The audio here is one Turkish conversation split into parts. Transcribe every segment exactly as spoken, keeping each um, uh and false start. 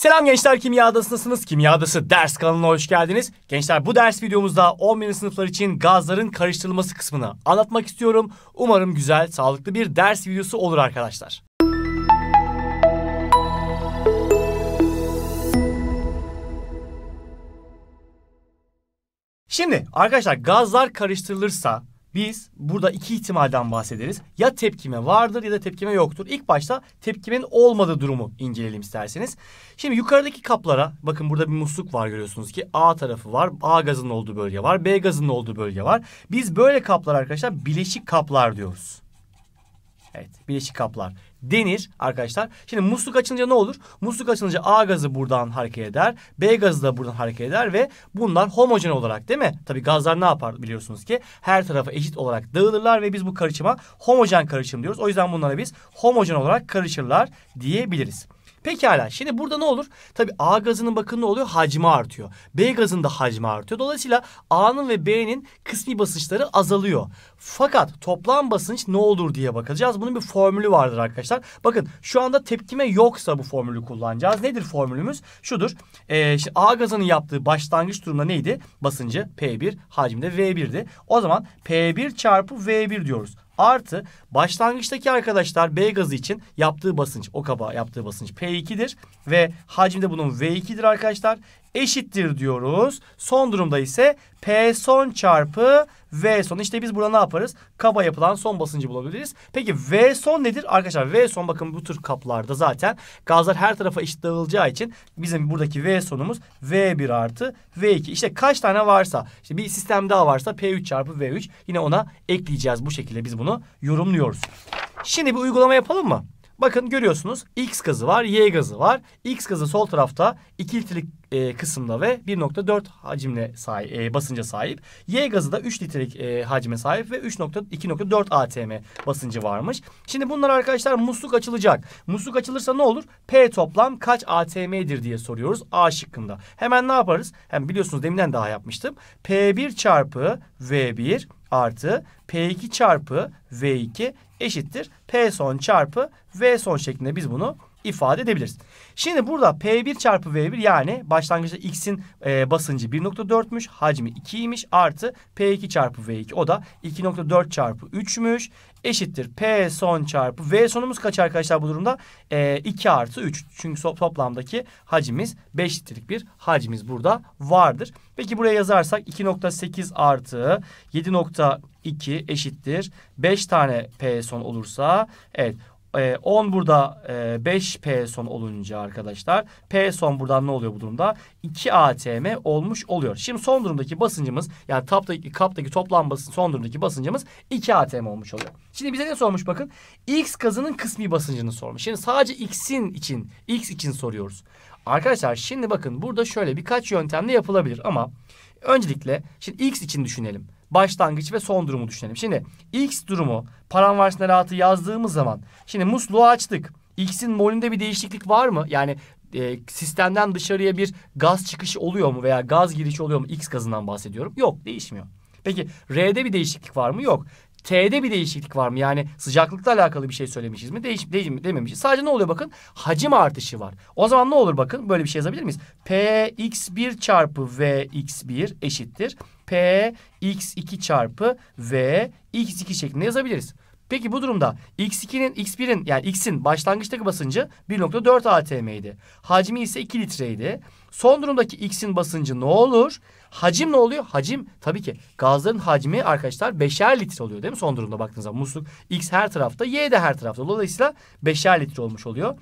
Selam gençler, Kimya Adası'ndasınız. Kimya Adası ders kanalına hoş geldiniz. Gençler, bu ders videomuzda on birinci sınıflar için gazların karıştırılması kısmını anlatmak istiyorum. Umarım güzel, sağlıklı bir ders videosu olur arkadaşlar. Şimdi arkadaşlar, gazlar karıştırılırsa biz burada iki ihtimalden bahsederiz. Ya tepkime vardır ya da tepkime yoktur. İlk başta tepkimenin olmadığı durumu inceleyelim isterseniz. Şimdi yukarıdaki kaplara bakın, burada bir musluk var, görüyorsunuz ki A tarafı var. A gazının olduğu bölge var. B gazının olduğu bölge var. Biz böyle kaplar arkadaşlar bileşik kaplar diyoruz. Evet, bileşik kaplar denir arkadaşlar. Şimdi musluk açılınca ne olur? Musluk açılınca A gazı buradan hareket eder. B gazı da buradan hareket eder ve bunlar homojen olarak, değil mi? Tabii gazlar ne yapar biliyorsunuz ki? Her tarafa eşit olarak dağılırlar ve biz bu karışıma homojen karışım diyoruz. O yüzden bunlara biz homojen olarak karışırlar diyebiliriz. Pekala, şimdi burada ne olur? Tabii A gazının bakın ne oluyor? Hacmi artıyor. B gazının da hacmi artıyor. Dolayısıyla A'nın ve B'nin kısmi basınçları azalıyor. Fakat toplam basınç ne olur diye bakacağız. Bunun bir formülü vardır arkadaşlar. Bakın, şu anda tepkime yoksa bu formülü kullanacağız. Nedir formülümüz? Şudur. Ee, işte A gazının yaptığı başlangıç durumda neydi? Basıncı P bir, hacmi de V bir'di. O zaman P bir çarpı V bir diyoruz. Artı başlangıçtaki arkadaşlar B gazı için yaptığı basınç, o kaba yaptığı basınç P iki'dir ve hacmi de bunun V iki'dir arkadaşlar. Eşittir diyoruz. Son durumda ise P son çarpı V son. İşte biz burada ne yaparız? Kaba yapılan son basıncı bulabiliriz. Peki V son nedir? Arkadaşlar V son, bakın bu tür kaplarda zaten gazlar her tarafa eşit dağılacağı için bizim buradaki V sonumuz V bir artı V iki. İşte kaç tane varsa, işte bir sistem daha varsa P üç çarpı V üç, yine ona ekleyeceğiz. Bu şekilde biz bunu yorumluyoruz. Şimdi bir uygulama yapalım mı? Bakın, görüyorsunuz X gazı var, Y gazı var. X gazı sol tarafta iki litrelik e, kısımda ve bir nokta dört hacimle sahip, e, basınca sahip. Y gazı da üç litrelik e, hacme sahip ve iki nokta dört atm basıncı varmış. Şimdi bunlar arkadaşlar musluk açılacak. Musluk açılırsa ne olur? P toplam kaç atm'dir diye soruyoruz A şıkkında. Hemen ne yaparız? Hem biliyorsunuz deminden daha yapmıştım. P bir çarpı V bir artı P iki çarpı V iki eşittir P son çarpı V son şeklinde biz bunu ifade edebiliriz. Şimdi burada P bir çarpı V bir, yani başlangıçta X'in e, basıncı bir nokta dört'müş, hacmi iki'ymiş, artı P iki çarpı V iki, o da iki nokta dört çarpı üç'müş, eşittir P son çarpı V sonumuz kaç arkadaşlar bu durumda? E, iki artı üç. Çünkü toplamdaki hacimiz beş litrelik bir hacimiz burada vardır. Peki buraya yazarsak iki nokta sekiz artı yedi nokta iki eşittir beş tane P son olursa, evet, on burada beş P son olunca arkadaşlar P son buradan ne oluyor bu durumda? iki atm olmuş oluyor. Şimdi son durumdaki basıncımız, yani kaptaki, kaptaki toplam basınç, son durumdaki basıncımız iki atm olmuş oluyor. Şimdi bize ne sormuş bakın? X gazının kısmi basıncını sormuş. Şimdi sadece X'in için, X için soruyoruz. Arkadaşlar şimdi bakın, burada şöyle birkaç yöntemle yapılabilir ama öncelikle şimdi X için düşünelim. Başlangıç ve son durumu düşünelim. Şimdi X durumu paranvarsine rahatı yazdığımız zaman, şimdi musluğu açtık. X'in molünde bir değişiklik var mı? Yani e, sistemden dışarıya bir gaz çıkışı oluyor mu veya gaz girişi oluyor mu? X gazından bahsediyorum. Yok, değişmiyor. Peki R'de bir değişiklik var mı? Yok. T'de bir değişiklik var mı? Yani sıcaklıkla alakalı bir şey söylemişiz mi? Değiş, değiş mi dememişiz. Sadece ne oluyor bakın? Hacim artışı var. O zaman ne olur bakın? Böyle bir şey yazabilir miyiz? P x bir çarpı V x bir eşittir P x iki çarpı V x iki şeklinde yazabiliriz. Peki bu durumda X iki'nin, X bir'in, yani X'in başlangıçtaki basıncı bir nokta dört atm'ydi. Hacmi ise iki litreydi. Son durumdaki X'in basıncı ne olur? Hacim ne oluyor? Hacim tabii ki gazların hacmi arkadaşlar beşer litre oluyor, değil mi? Son durumda baktığınız zaman musluk X her tarafta, Y de her tarafta. Dolayısıyla beşer litre olmuş oluyor.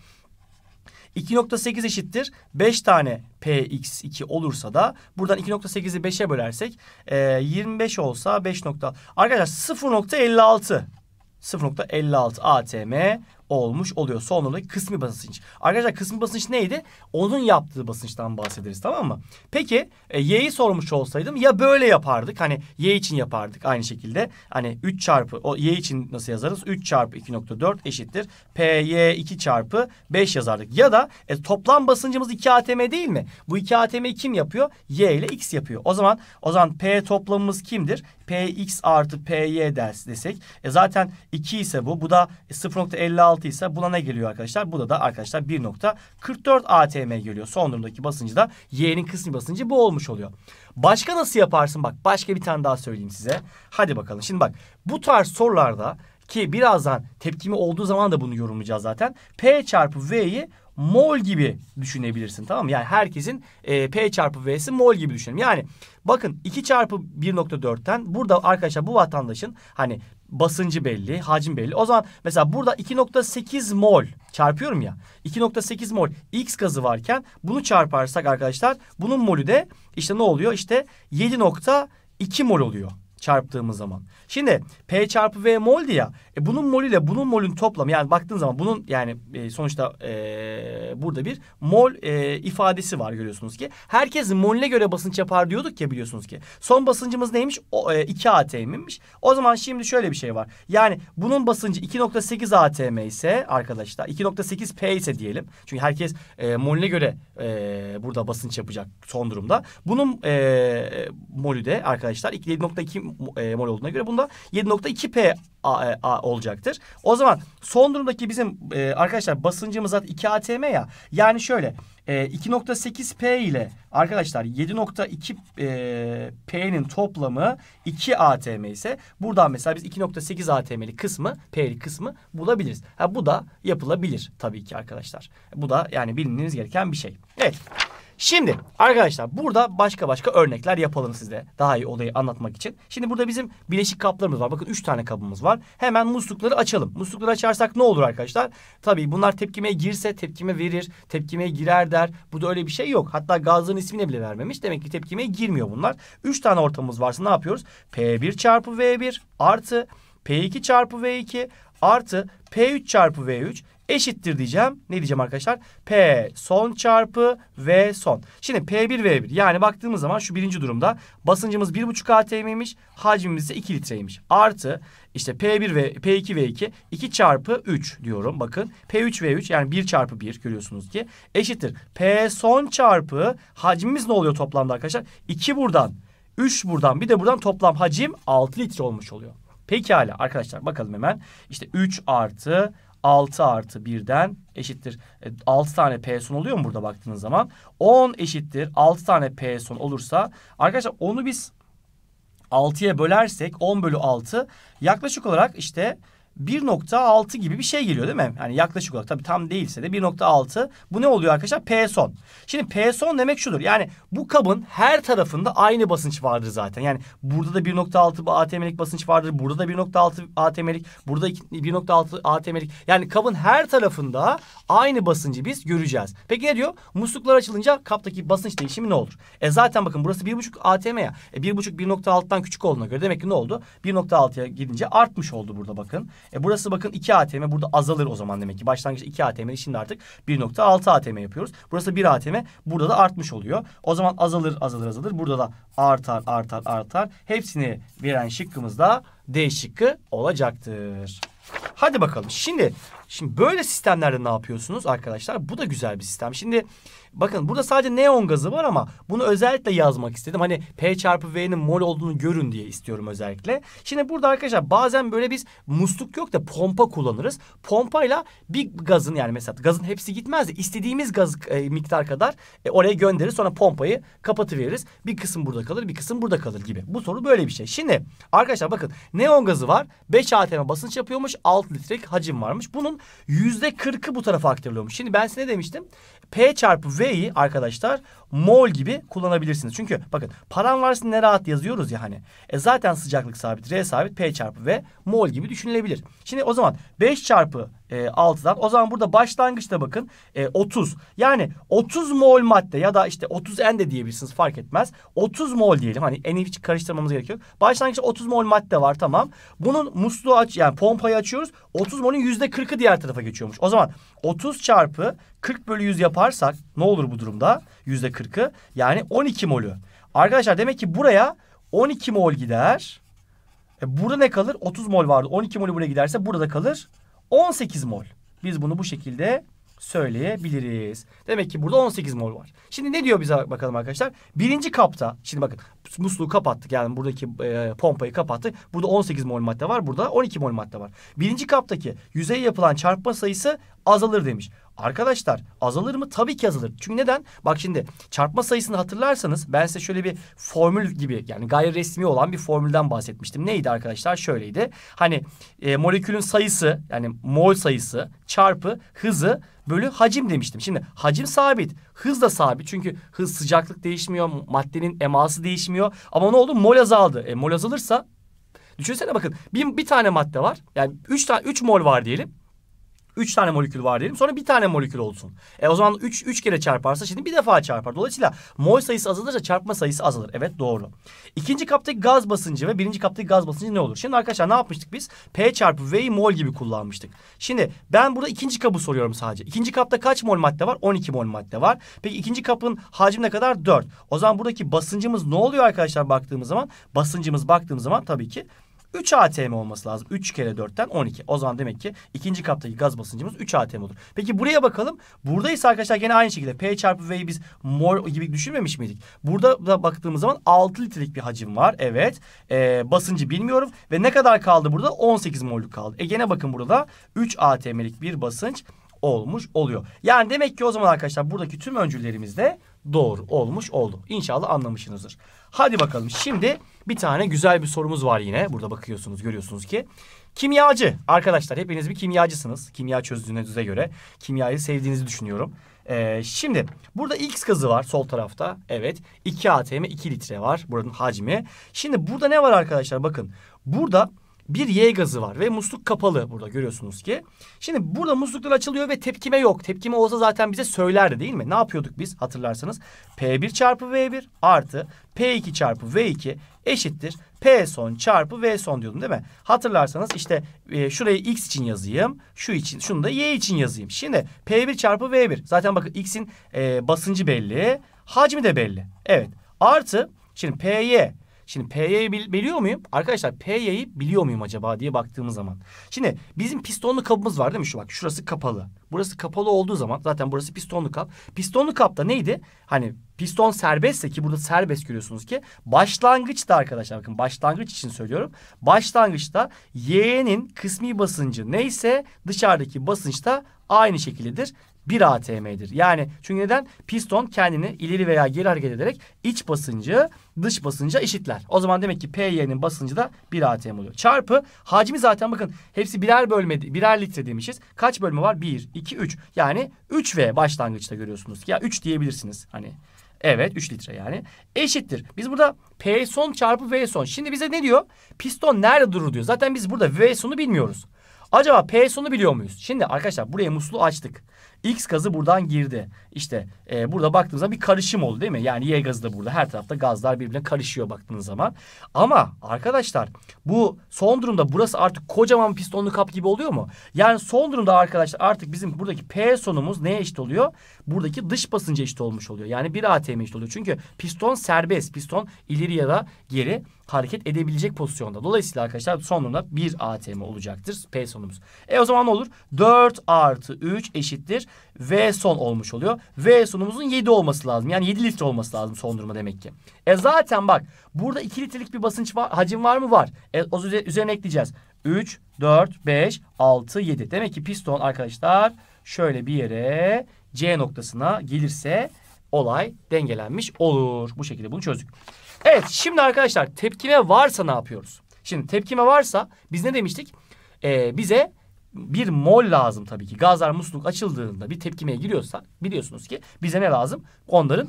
iki nokta sekiz eşittir beş tane P x iki olursa da buradan iki nokta sekiz'i beşe bölersek e, yirmi beş olsa beş. Arkadaşlar sıfır nokta elli altı. sıfır nokta elli altı atm olmuş oluyor. Son olarak kısmi basınç. Arkadaşlar kısmi basınç neydi? Onun yaptığı basınçtan bahsederiz, tamam mı? Peki e, Y'yi sormuş olsaydım ya böyle yapardık. Hani Y için yapardık aynı şekilde. Hani üç çarpı, o Y için nasıl yazarız? üç çarpı iki nokta dört eşittir P Y iki çarpı beş yazardık. Ya da e, toplam basıncımız iki atm değil mi? Bu iki atm'yi kim yapıyor? Y ile X yapıyor. O zaman o zaman P toplamımız kimdir? P x artı P y ders desek. E, zaten iki ise bu. Bu da sıfır nokta elli altı altı ise buna ne geliyor arkadaşlar? Burada da arkadaşlar bir nokta kırk dört atm geliyor. Son durumdaki basıncı da Y'nin kısmi basıncı bu olmuş oluyor. Başka nasıl yaparsın? Bak başka bir tane daha söyleyeyim size. Hadi bakalım. Şimdi bak bu tarz sorularda ki birazdan tepkimi olduğu zaman da bunu yorumlayacağız zaten. P çarpı V'yi mol gibi düşünebilirsin, tamam mı? Yani herkesin e, P çarpı V'si mol gibi düşünelim. Yani bakın iki çarpı bir nokta dörtten burada arkadaşlar bu vatandaşın hani basıncı belli, hacim belli. O zaman mesela burada iki nokta sekiz mol çarpıyorum ya. iki nokta sekiz mol X gazı varken bunu çarparsak arkadaşlar bunun molü de işte ne oluyor? İşte yedi nokta iki mol oluyor çarptığımız zaman. Şimdi P çarpı V mol'di ya. E bunun molü ile bunun molün toplamı, yani baktığın zaman bunun yani e, sonuçta e, burada bir mol e, ifadesi var, görüyorsunuz ki. Herkes molüne göre basınç yapar diyorduk ya, biliyorsunuz ki. Son basıncımız neymiş? O, e, iki atm'miş. O zaman şimdi şöyle bir şey var. Yani bunun basıncı iki nokta sekiz atm ise arkadaşlar iki nokta sekiz P ise diyelim. Çünkü herkes e, molüne göre e, burada basınç yapacak son durumda. Bunun e, molü de arkadaşlar yedi nokta iki e, mol olduğuna göre bunda yedi nokta iki P A, A olacaktır. O zaman son durumdaki bizim e, arkadaşlar basıncımız zaten iki atm ya. Yani şöyle e, iki nokta sekiz P ile arkadaşlar yedi nokta iki e, P'nin toplamı iki atm ise buradan mesela biz iki nokta sekiz atm'lik kısmı, P'lik kısmı bulabiliriz. Ha, bu da yapılabilir tabii ki arkadaşlar. Bu da yani bilmeniz gereken bir şey. Evet. Şimdi arkadaşlar burada başka başka örnekler yapalım size daha iyi olayı anlatmak için. Şimdi burada bizim bileşik kaplarımız var. Bakın üç tane kabımız var. Hemen muslukları açalım. Muslukları açarsak ne olur arkadaşlar? Tabii bunlar tepkimeye girse tepkime verir, tepkimeye girer der. Burada öyle bir şey yok. Hatta gazların ismini bile vermemiş. Demek ki tepkimeye girmiyor bunlar. üç tane ortamımız varsa ne yapıyoruz? P bir çarpı V bir artı P iki çarpı V iki artı P üç çarpı V üç eşittir diyeceğim. Ne diyeceğim arkadaşlar? P son çarpı V son. Şimdi P bir V bir, yani baktığımız zaman şu birinci durumda basıncımız bir buçuk atm'ymiş. Hacmimiz ise iki litreymiş. Artı işte P bir ve P iki V iki iki çarpı üç diyorum. Bakın P üç V üç yani bir çarpı bir görüyorsunuz ki eşittir. P son çarpı hacmimiz ne oluyor toplamda arkadaşlar? iki buradan, üç buradan, bir de buradan toplam hacim altı litre olmuş oluyor. Pekala arkadaşlar bakalım hemen. İşte üç artı altı artı birden eşittir. altı tane P son oluyor mu burada baktığınız zaman? on eşittir. altı tane P son olursa arkadaşlar onu biz altıya bölersek on bölü altı yaklaşık olarak işte bir nokta altı gibi bir şey geliyor değil mi? Yani yaklaşık olarak, tabii tam değilse de bir nokta altı. Bu ne oluyor arkadaşlar? P son. Şimdi P son demek şudur. Yani bu kabın her tarafında aynı basınç vardır zaten. Yani burada da bir nokta altı atm'lik basınç vardır. Burada da bir nokta altı atm'lik. Burada bir nokta altı atm'lik. Yani kabın her tarafında aynı basıncı biz göreceğiz. Peki ne diyor? Musluklar açılınca kaptaki basınç değişimi ne olur? E zaten bakın burası bir buçuk atm ya. E bir buçuk bir nokta altıdan küçük olduğuna göre demek ki ne oldu? bir nokta altıya gidince artmış oldu burada bakın. E burası bakın iki atm, burada azalır o zaman demek ki. Başlangıçta iki atm, şimdi artık bir nokta altı atm yapıyoruz. Burası bir atm, burada da artmış oluyor. O zaman azalır azalır azalır. Burada da artar artar artar. Hepsini veren şıkkımız da D şıkkı olacaktır. Hadi bakalım. Şimdi şimdi böyle sistemlerde ne yapıyorsunuz arkadaşlar? Bu da güzel bir sistem. Şimdi bakın burada sadece neon gazı var ama bunu özellikle yazmak istedim. Hani P çarpı V'nin mol olduğunu görün diye istiyorum özellikle. Şimdi burada arkadaşlar bazen böyle biz musluk yok da pompa kullanırız. Pompayla bir gazın, yani mesela gazın hepsi gitmez de istediğimiz gaz e, miktar kadar e, oraya gönderir. Sonra pompayı kapatıveririz. Bir kısım burada kalır, bir kısım burada kalır gibi. Bu soru böyle bir şey. Şimdi arkadaşlar bakın neon gazı var. beş atm basınç yapıyormuş. altı litrelik hacim varmış. Bunun yüzde kırkı bu tarafa aktarılıyormuş. Şimdi ben size ne demiştim? P çarpı V'yi arkadaşlar mol gibi kullanabilirsiniz. Çünkü bakın param varsa ne rahat yazıyoruz ya hani. E zaten sıcaklık sabit, R sabit, P çarpı V mol gibi düşünülebilir. Şimdi o zaman beş çarpı e, altıdan o zaman burada başlangıçta bakın e, otuz. Yani otuz mol madde ya da işte otuz N de diyebilirsiniz, fark etmez. otuz mol diyelim, hani N'i hiç karıştırmamız gerekiyor. Başlangıçta otuz mol madde var, tamam. Bunun musluğu aç, yani pompayı açıyoruz. otuz molün yüzde kırkı diğer tarafa geçiyormuş. O zaman otuz çarpı kırk bölü yüz yaparsak ne olur bu durumda? yüzde kırkı yani on iki molü. Arkadaşlar demek ki buraya on iki mol gider. E burada ne kalır? otuz mol vardı. on iki molü buraya giderse burada kalır on sekiz mol. Biz bunu bu şekilde söyleyebiliriz. Demek ki burada on sekiz mol var. Şimdi ne diyor bize bakalım arkadaşlar? Birinci kapta, şimdi bakın musluğu kapattık. Yani buradaki e, pompayı kapattık. Burada on sekiz mol madde var. Burada on iki mol madde var. Birinci kaptaki yüzeye yapılan çarpma sayısı azalır demiş. Arkadaşlar azalır mı? Tabii ki azalır. Çünkü neden? Bak şimdi çarpma sayısını hatırlarsanız ben size şöyle bir formül gibi, yani gayri resmi olan bir formülden bahsetmiştim. Neydi arkadaşlar? Şöyleydi. Hani e, molekülün sayısı, yani mol sayısı çarpı hızı bölü hacim demiştim. Şimdi hacim sabit, hız da sabit. Çünkü hız, sıcaklık değişmiyor, maddenin eması değişmiyor. Ama ne oldu? Mol azaldı. E, mol azalırsa düşünsene bakın bir, bir tane madde var. Yani üç tane üç mol var diyelim. üç tane molekül var diyelim. Sonra bir tane molekül olsun. E o zaman üç üç kere çarparsa şimdi bir defa çarpar. Dolayısıyla mol sayısı azalırsa çarpma sayısı azalır. Evet, doğru. İkinci kaptaki gaz basıncı ve birinci kaptaki gaz basıncı ne olur? Şimdi arkadaşlar ne yapmıştık biz? P çarpı V'yi mol gibi kullanmıştık. Şimdi ben burada ikinci kabı soruyorum sadece. İkinci kapta kaç mol madde var? on iki mol madde var. Peki ikinci kapın hacmi ne kadar? dört. O zaman buradaki basıncımız ne oluyor arkadaşlar baktığımız zaman? Basıncımız baktığımız zaman tabii ki üç atm olması lazım. üç kere dörtten on iki. O zaman demek ki ikinci kaptaki gaz basıncımız üç atm olur. Peki buraya bakalım. Buradaysa arkadaşlar gene aynı şekilde P çarpı V'yi biz mol gibi düşünmemiş miydik? Burada da baktığımız zaman altı litrelik bir hacim var. Evet. Ee, basıncı bilmiyorum. Ve ne kadar kaldı burada? on sekiz molluk kaldı. E gene bakın burada üç atm'lik bir basınç olmuş oluyor. Yani demek ki o zaman arkadaşlar buradaki tüm öncüllerimiz de doğru olmuş oldu. İnşallah anlamışsınızdır. Hadi bakalım şimdi bir tane güzel bir sorumuz var yine. Burada bakıyorsunuz, görüyorsunuz ki kimyacı arkadaşlar, hepiniz bir kimyacısınız. Kimya çözdüğünüze göre kimyayı sevdiğinizi düşünüyorum. Ee, şimdi burada X gazı var sol tarafta. Evet, iki atm iki litre var buranın hacmi. Şimdi burada ne var arkadaşlar, bakın burada bir Y gazı var ve musluk kapalı, burada görüyorsunuz ki. Şimdi burada musluklar açılıyor ve tepkime yok. Tepkime olsa zaten bize söylerdi değil mi? Ne yapıyorduk biz hatırlarsanız? P bir çarpı V bir artı P iki çarpı V iki eşittir P son çarpı V son diyordum değil mi? Hatırlarsanız işte e, şurayı X için yazayım. Şu için, şunu da Y için yazayım. Şimdi P bir çarpı V bir. Zaten bakın X'in e, basıncı belli. Hacmi de belli. Evet. Artı şimdi P Y. Şimdi P Y'yi biliyor muyum? Arkadaşlar P Y'yi biliyor muyum acaba diye baktığımız zaman. Şimdi bizim pistonlu kabımız var değil mi? Şu bak, şurası kapalı. Burası kapalı olduğu zaman zaten burası pistonlu kap. Pistonlu kapta neydi? Hani piston serbestse, ki burada serbest görüyorsunuz ki, başlangıçta arkadaşlar bakın başlangıç için söylüyorum. Başlangıçta Y'nin kısmi basıncı neyse dışarıdaki basınç da aynı şekildedir. bir atm'dir. Yani çünkü neden? Piston kendini ileri veya geri hareket ederek iç basıncı dış basınca eşitler. O zaman demek ki P Y'nin basıncı da bir atm oluyor. Çarpı hacmi zaten bakın hepsi birer bölme, birer litre demişiz. Kaç bölme var? bir, iki, üç. Yani üç V başlangıçta görüyorsunuz. Ya üç diyebilirsiniz hani. Evet, üç litre yani. Eşittir. Biz burada P son çarpı V son. Şimdi bize ne diyor? Piston nerede durur diyor. Zaten biz burada V sonu bilmiyoruz. Acaba P sonu biliyor muyuz? Şimdi arkadaşlar buraya musluğu açtık. X gazı buradan girdi. İşte e, burada baktığınızda bir karışım oldu değil mi? Yani Y gazı da burada. Her tarafta gazlar birbirine karışıyor baktığınız zaman. Ama arkadaşlar bu son durumda burası artık kocaman bir pistonlu kap gibi oluyor mu? Yani son durumda arkadaşlar artık bizim buradaki P sonumuz neye eşit oluyor? Buradaki dış basınca eşit olmuş oluyor. Yani bir atm eşit oluyor. Çünkü piston serbest. Piston ileri ya da geri hareket edebilecek pozisyonda. Dolayısıyla arkadaşlar son durumda bir atm olacaktır P sonumuz. E o zaman ne olur? dört artı üç eşittir V son olmuş oluyor. V sonumuzun yedi olması lazım. Yani yedi litre olması lazım son duruma demek ki. E zaten bak burada iki litrelik bir basınç var, hacim var mı? Var. E o üzerine ekleyeceğiz. üç, dört, beş, altı, yedi. Demek ki piston arkadaşlar şöyle bir yere C noktasına gelirse olay dengelenmiş olur. Bu şekilde bunu çözdük. Evet, şimdi arkadaşlar tepkime varsa ne yapıyoruz? Şimdi tepkime varsa biz ne demiştik? Ee, bize bir mol lazım tabii ki. Gazlar musluk açıldığında bir tepkimeye giriyorsa biliyorsunuz ki bize ne lazım? Onların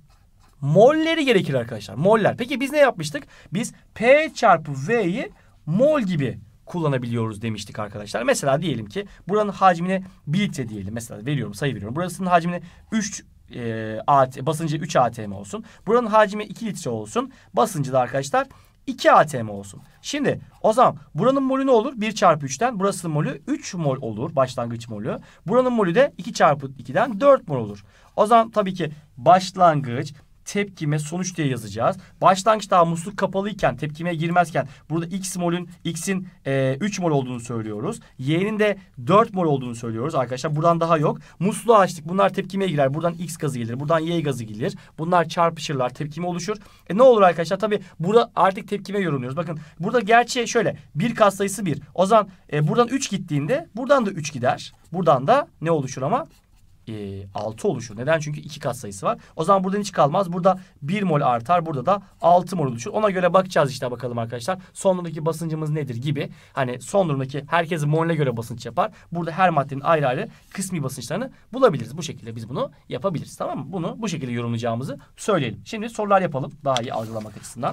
molleri gerekir arkadaşlar. Moller. Peki biz ne yapmıştık? Biz P çarpı V'yi mol gibi kullanabiliyoruz demiştik arkadaşlar. Mesela diyelim ki buranın hacmini bir litre diyelim. Mesela veriyorum, sayı veriyorum. Burasının hacmini üç e, at, basıncı üç atm olsun. Buranın hacmi iki litre olsun. Basıncı da arkadaşlar iki atm olsun. Şimdi o zaman buranın molü ne olur? bir çarpı üçten. Burasının molü üç mol olur. Başlangıç molü. Buranın molü de iki çarpı ikiden dört mol olur. O zaman tabii ki başlangıç, tepkime sonuç diye yazacağız. Başlangıç daha musluk kapalıyken, tepkimeye girmezken burada X molün X'in e, üç mol olduğunu söylüyoruz. Y'nin de dört mol olduğunu söylüyoruz arkadaşlar. Buradan daha yok. Musluğu açtık. Bunlar tepkimeye girer. Buradan X gazı gelir. Buradan Y gazı gelir. Bunlar çarpışırlar. Tepkime oluşur. E ne olur arkadaşlar? Tabii burada artık tepkime yorumluyoruz. Bakın burada gerçi şöyle bir katsayısı bir. O zaman e, buradan üç gittiğinde buradan da üç gider. Buradan da ne oluşur ama? E, altı oluşur. Neden? Çünkü iki katsayısı var. O zaman buradan hiç kalmaz. Burada bir mol artar. Burada da altı mol oluşur. Ona göre bakacağız işte bakalım arkadaşlar. Son durumdaki basıncımız nedir gibi. Hani son durumdaki herkesin moline göre basınç yapar. Burada her maddenin ayrı ayrı kısmi basınçlarını bulabiliriz. Bu şekilde biz bunu yapabiliriz. Tamam mı? Bunu bu şekilde yorumlayacağımızı söyleyelim. Şimdi sorular yapalım. Daha iyi algılamak açısından.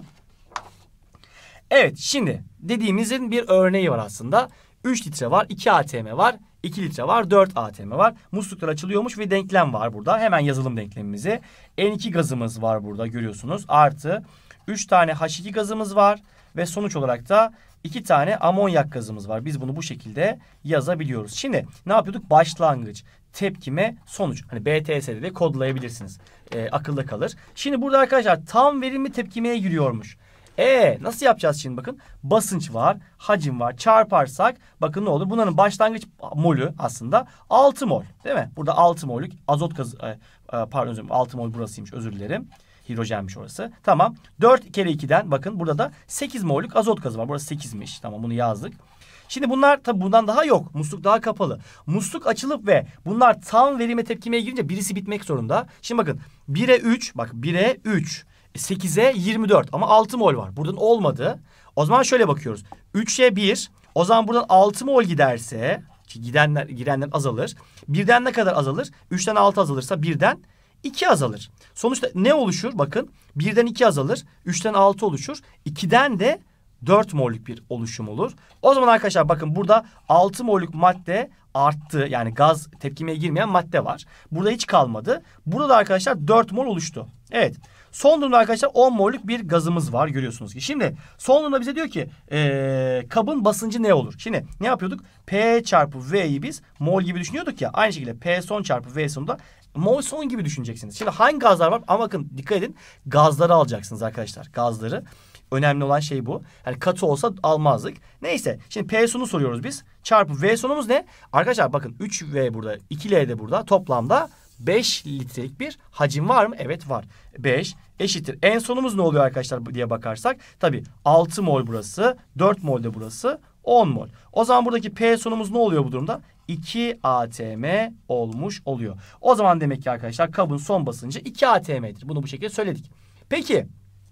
Evet, şimdi dediğimizin bir örneği var aslında. üç litre var, iki A T M var, iki litre var, dört A T M var. Musluklar açılıyormuş ve denklem var burada. Hemen yazalım denklemimizi. N iki gazımız var burada görüyorsunuz. Artı üç tane H iki gazımız var ve sonuç olarak da iki tane amonyak gazımız var. Biz bunu bu şekilde yazabiliyoruz. Şimdi ne yapıyorduk? Başlangıç, tepkime, sonuç. Hani B T S'de de kodlayabilirsiniz. E, akılda kalır. Şimdi burada arkadaşlar tam verimli tepkimeye giriyormuş. E nasıl yapacağız şimdi bakın. Basınç var, hacim var. Çarparsak bakın ne olur? Bunların başlangıç molü aslında altı mol. Değil mi? Burada altı mol'lük azot gazı e, e, pardon altı mol burasıymış, özür dilerim. Hidrojenmiş orası. Tamam. dört kere ikiden bakın burada da sekiz mol'lük azot gazı var. Burası sekizmiş. Tamam, bunu yazdık. Şimdi bunlar tabi bundan daha yok. Musluk daha kapalı. Musluk açılıp ve bunlar tam verime tepkimeye girince birisi bitmek zorunda. Şimdi bakın bire üç, bak bire üç. sekize yirmi dört ama altı mol var. Buradan olmadı. O zaman şöyle bakıyoruz. üçe bir. O zaman buradan altı mol giderse, gidenler girenler azalır. birden ne kadar azalır? üçten altı azalırsa birden iki azalır. Sonuçta ne oluşur? Bakın birden iki azalır. üçten altı oluşur. ikiden de dört mollük bir oluşum olur. O zaman arkadaşlar bakın burada altı mollük madde arttı. Yani gaz tepkimeye girmeyen madde var. Burada hiç kalmadı. Burada da arkadaşlar dört mol oluştu. Evet. Son durumda arkadaşlar on mollük bir gazımız var görüyorsunuz ki. Şimdi son durumda bize diyor ki ee, kabın basıncı ne olur? Şimdi ne yapıyorduk? P çarpı V'yi biz mol gibi düşünüyorduk ya. Aynı şekilde P son çarpı V sonunda mol son gibi düşüneceksiniz. Şimdi hangi gazlar var? Ama bakın dikkat edin. Gazları alacaksınız arkadaşlar. Gazları. Önemli olan şey bu. Yani katı olsa almazdık. Neyse. Şimdi P sonunu soruyoruz biz. Çarpı V sonumuz ne? Arkadaşlar bakın üç V burada. iki L de burada. Toplamda beş litrelik bir hacim var mı? Evet var. beş eşittir. En sonumuz ne oluyor arkadaşlar diye bakarsak. Tabii altı mol burası. dört mol de burası. on mol. O zaman buradaki P sonumuz ne oluyor bu durumda? iki A T M olmuş oluyor. O zaman demek ki arkadaşlar kabın son basıncı iki A T M'dir. Bunu bu şekilde söyledik. Peki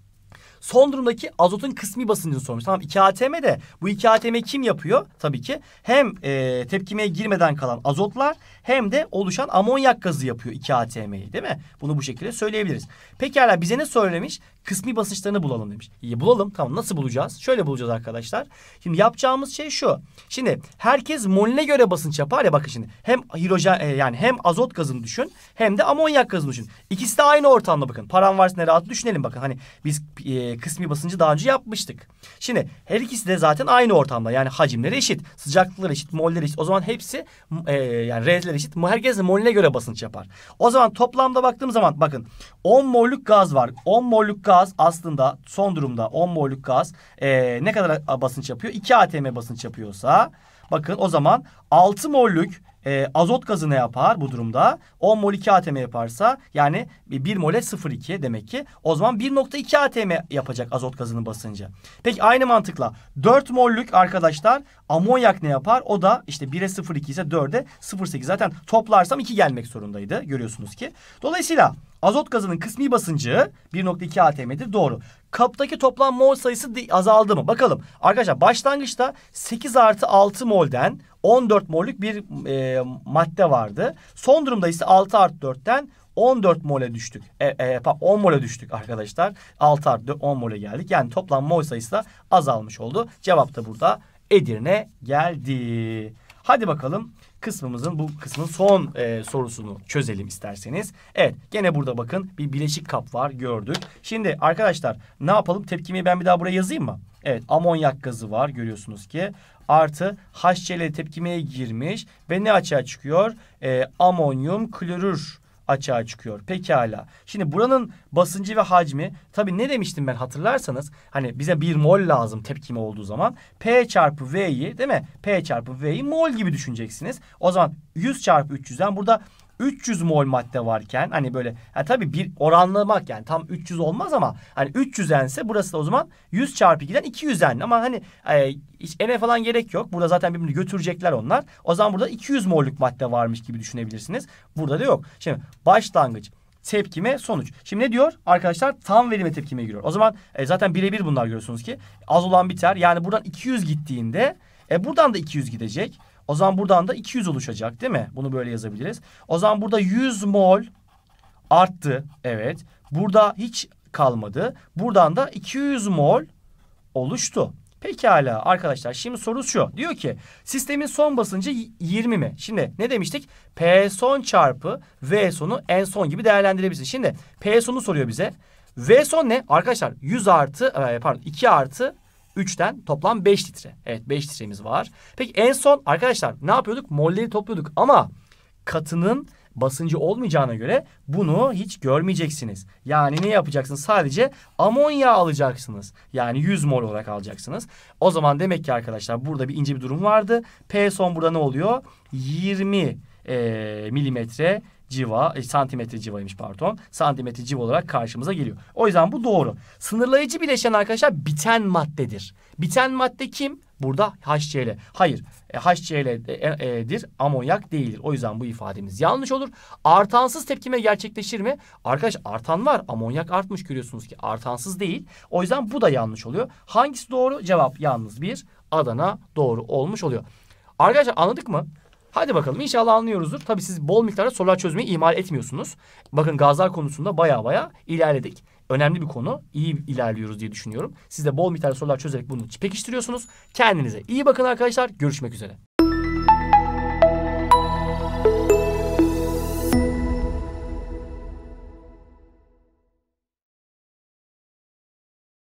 son durumdaki azotun kısmi basıncını sormuş. Tamam, iki A T M de bu iki A T M kim yapıyor? Tabii ki hem e, tepkimeye girmeden kalan azotlar hem de oluşan amonyak gazı yapıyor iki A T M'yi, değil mi? Bunu bu şekilde söyleyebiliriz. Pekala bize ne söylemiş? Kısmi basınçlarını bulalım demiş. İyi bulalım. Tamam, nasıl bulacağız? Şöyle bulacağız arkadaşlar. Şimdi yapacağımız şey şu. Şimdi herkes moline göre basınç yapar ya, bakın şimdi. Hem hidrojen e, yani hem azot gazını düşün hem de amonyak gazını düşün. İkisi de aynı ortamda bakın. Param rahat düşünelim bakın. Hani biz e, kısmi basıncı daha önce yapmıştık. Şimdi her ikisi de zaten aynı ortamda. Yani hacimleri eşit, sıcaklıkları eşit, molleri eşit. O zaman hepsi e, yani R'ler eşit. Herkes de moline göre basınç yapar. O zaman toplamda baktığım zaman bakın on mollük gaz var. on mollük gaz aslında son durumda on mollük gaz e, ne kadar basınç yapıyor? iki A T M basınç yapıyorsa bakın o zaman altı mollük e, azot gazı ne yapar bu durumda? on mol iki A T M yaparsa yani bir mole sıfır virgül iki demek ki o zaman bir nokta iki A T M yapacak azot gazının basıncı. Peki aynı mantıkla dört mollük arkadaşlar amonyak ne yapar? O da işte bire sıfır virgül iki ise dörde sıfır virgül sekiz. Zaten toplarsam iki gelmek zorundaydı. Görüyorsunuz ki. Dolayısıyla azot gazının kısmi basıncı bir nokta iki A T M'dir. Doğru. Kaptaki toplam mol sayısı azaldı mı? Bakalım. Arkadaşlar başlangıçta sekiz artı altı molden on dört mollük bir e, madde vardı. Son durumda ise altı artı dörtten on dört mole düştük. E, e, on mole düştük arkadaşlar. altı artı on mole geldik. Yani toplam mol sayısı da azalmış oldu. Cevap da burada Edirne geldi. Hadi bakalım kısmımızın bu kısmın son e, sorusunu çözelim isterseniz. Evet, gene burada bakın bir bileşik kap var, gördük. Şimdi arkadaşlar ne yapalım? Tepkimeyi ben bir daha buraya yazayım mı? Evet, amonyak gazı var görüyorsunuz ki. Artı HCl tepkimeye girmiş ve ne açığa çıkıyor? E, amonyum klorür açığa çıkıyor. Pekala. Şimdi buranın basıncı ve hacmi, tabii ne demiştim ben hatırlarsanız, hani bize bir mol lazım tepkime olduğu zaman. P çarpı V'yi, değil mi? P çarpı V'yi mol gibi düşüneceksiniz. O zaman yüz çarpı üç yüzden burada üç yüz mol madde varken, hani böyle yani tabii bir oranlamak, yani tam üç yüz olmaz ama hani üç yüzense burası da o zaman yüz çarpı ikiden iki yüzen, ama hani e, hiç ene falan gerek yok. Burada zaten birbirini götürecekler onlar. O zaman burada iki yüz molluk madde varmış gibi düşünebilirsiniz. Burada da yok. Şimdi başlangıç, tepkime, sonuç. Şimdi ne diyor arkadaşlar? Tam verime tepkime giriyor. O zaman e, zaten birebir bunlar, görüyorsunuz ki az olan biter. Yani buradan iki yüz gittiğinde e, buradan da iki yüz gidecek. O zaman buradan da iki yüz oluşacak, değil mi? Bunu böyle yazabiliriz. O zaman burada yüz mol arttı. Evet. Burada hiç kalmadı. Buradan da iki yüz mol oluştu. Pekala arkadaşlar, şimdi soru şu. Diyor ki sistemin son basıncı yirmi mi? Şimdi ne demiştik? P son çarpı V sonu en son gibi değerlendirebilirsin. Şimdi P sonu soruyor bize. V son ne? Arkadaşlar yüz artı pardon iki artı üçten toplam beş litre. Evet, beş litremiz var. Peki en son arkadaşlar ne yapıyorduk? Molleri topluyorduk ama katının basıncı olmayacağına göre bunu hiç görmeyeceksiniz. Yani ne yapacaksınız? Sadece amonya alacaksınız. Yani yüz mol olarak alacaksınız. O zaman demek ki arkadaşlar burada bir ince bir durum vardı. P son burada ne oluyor? yirmi e, milimetre civa, e, santimetre civaymış pardon. Santimetre civa olarak karşımıza geliyor. O yüzden bu doğru. Sınırlayıcı bileşen arkadaşlar biten maddedir. Biten madde kim? Burada H C l. Hayır. E, H C l'dir. Amonyak değildir. O yüzden bu ifademiz yanlış olur. Artansız tepkime gerçekleşir mi? Arkadaş artan var. Amonyak artmış, görüyorsunuz ki. Artansız değil. O yüzden bu da yanlış oluyor. Hangisi doğru? Cevap yalnız bir. Adana doğru olmuş oluyor. Arkadaşlar anladık mı? Hadi bakalım, inşallah anlıyoruzdur. Tabii siz bol miktarda sorular çözmeyi ihmal etmiyorsunuz. Bakın gazlar konusunda baya baya ilerledik. Önemli bir konu. İyi ilerliyoruz diye düşünüyorum. Siz de bol miktarda sorular çözerek bunu pekiştiriyorsunuz. Kendinize iyi bakın arkadaşlar. Görüşmek üzere.